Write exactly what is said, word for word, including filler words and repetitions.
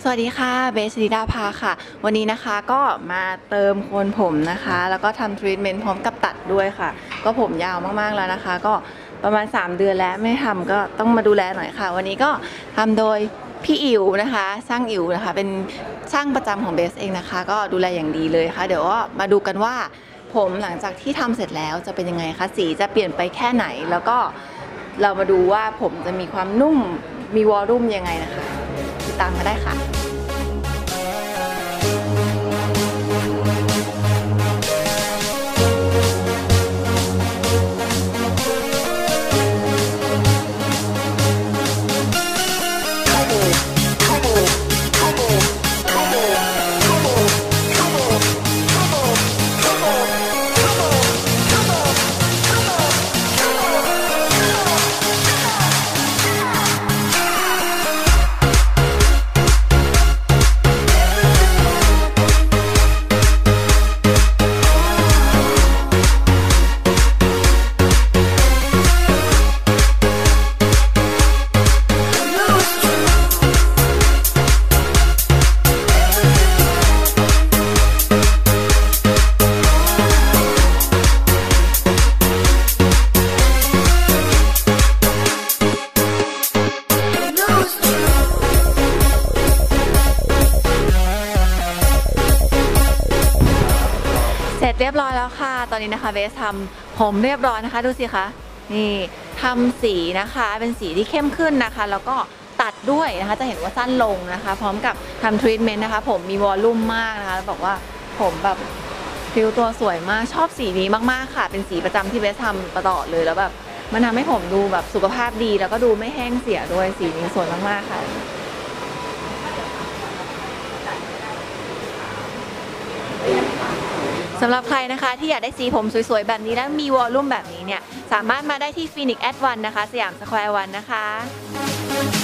สวัสดีค่ะเบสศิดาภาค่ะวันนี้นะคะก็มาเติมโคนผมนะคะแล้วก็ทำทรีทเมนต์พร้อมกับตัดด้วยค่ะก็ผมยาวมากๆแล้วนะคะก็ประมาณสามเดือนแล้วไม่ทำก็ต้องมาดูแลหน่อยค่ะวันนี้ก็ทำโดยพี่อิ๋วนะคะช่างอิ๋วนะคะเป็นช่างประจำของเบสเองนะคะก็ดูแลอย่างดีเลยค่ะเดี๋ยวก็มาดูกันว่าผมหลังจากที่ทำเสร็จแล้วจะเป็นยังไงคะสีจะเปลี่ยนไปแค่ไหนแล้วก็เรามาดูว่าผมจะมีความนุ่มมีวอลลุ่มยังไงนะคะติดตามมาได้ค่ะเสร็จเรียบร้อยแล้วค่ะตอนนี้นะคะเบสทำผมเรียบร้อยนะคะดูสิคะนี่ทำสีนะคะเป็นสีที่เข้มขึ้นนะคะแล้วก็ตัดด้วยนะคะจะเห็นว่าสั้นลงนะคะพร้อมกับทำทรีทเมนต์นะคะผมมีวอลลุ่มมากนะคะบอกว่าผมแบบฟิลตัวสวยมากชอบสีนี้มากๆค่ะเป็นสีประจำที่เบสทำตลอดเลยแล้วแบบมันทำให้ผมดูแบบสุขภาพดีแล้วก็ดูไม่แห้งเสียด้วยสีนี้สวยมากๆค่ะสำหรับใครนะคะที่อยากได้สีผมสวยๆแบบนี้และมีวอลลุ่มแบบนี้เนี่ยสามารถมาได้ที่ Phoenix At One นะคะสยามสแควร์วันนะคะ